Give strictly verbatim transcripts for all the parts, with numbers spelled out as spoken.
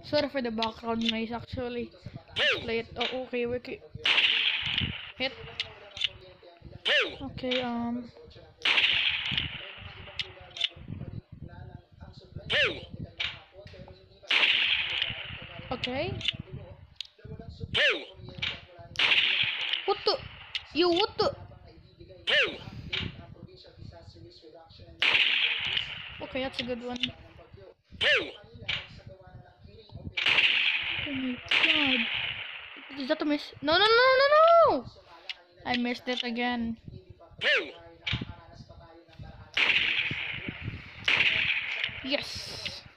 Sorry for the background noise actually. Play it. Oh, okay, okay. Hit. Okay, um. Okay. What the? You what the? Okay, that's a good one. Oh my god. Is that a miss? No, no, no, no, no! I missed it again. Yes!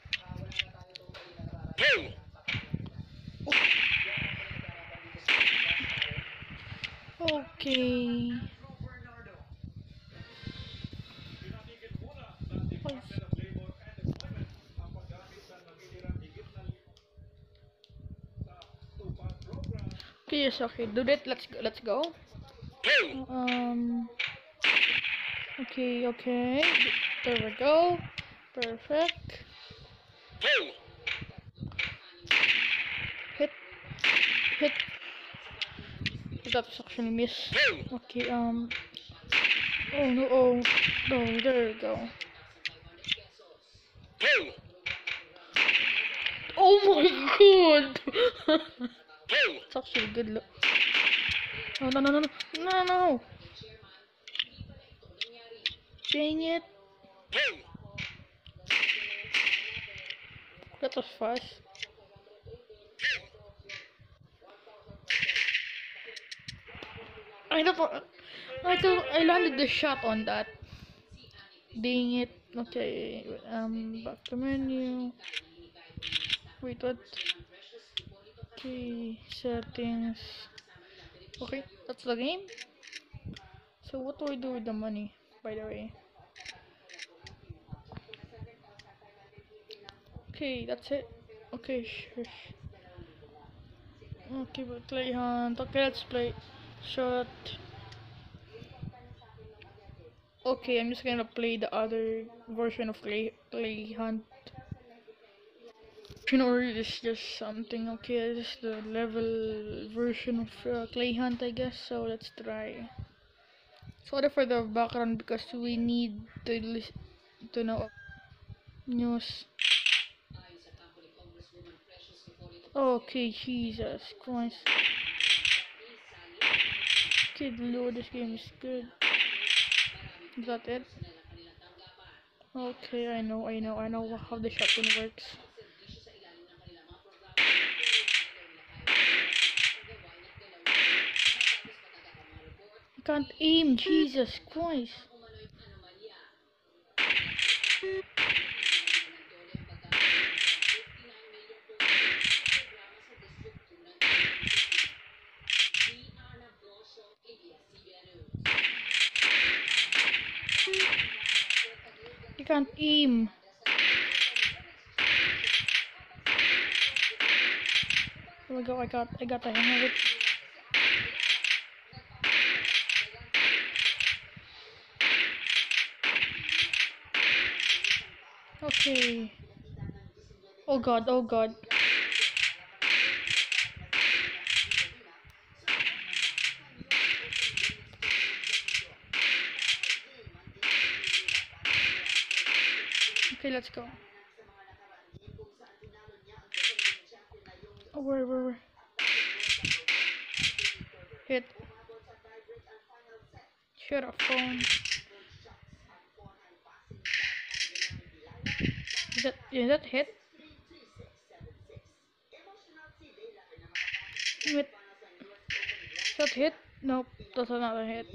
Okay. Okay, yes, okay, do that. Let's go. Let's go. Um. Okay, okay. There we go. Perfect. Hit. Hit. That's actually miss. Okay. Um. Oh no. Oh. No. There we go. Oh my god. It's actually good look. Oh no no no no no no. Dang it. That was fast. I thought I thought I landed the shot on that. Dang it. Okay. Um. Back to menu. Wait. What? Okay. Settings. Okay. That's the game. So what do I do with the money? By the way. Okay. That's it. Okay. Sure. Okay. But play hunt. Okay. Let's play. Shot. Okay, I'm just gonna play the other version of Play Play Hunt. Or it's just something. Okay, this is the level version of uh, Clay Hunt, I guess. So let's try. Sorry for the background because we need to listen to know news. Okay, Jesus Christ. Kid Lord, this game is good. Is that it? Okay, I know, I know, I know how the shotgun works. I can't aim, Jesus Christ. I can't aim. There we go, I got I got the hang of it. Okay. Oh god, oh god. Okay, let's go. Oh, where, where, where? Hit. Shut up, phone. Is that, is that hit? Wait. Is that hit? Nope, that's another hit.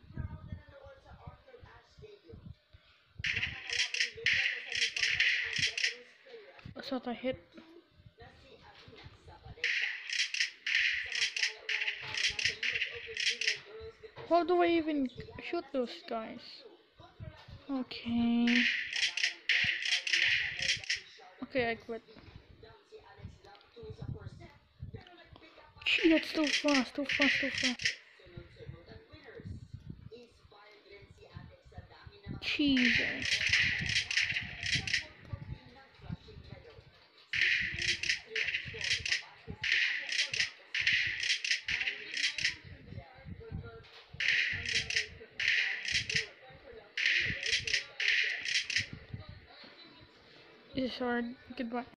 That's not a hit. How do I even shoot those guys? Okay. Okay, I quit. Gee, that's too fast, too fast, too fast. Jesus. This is short. Goodbye.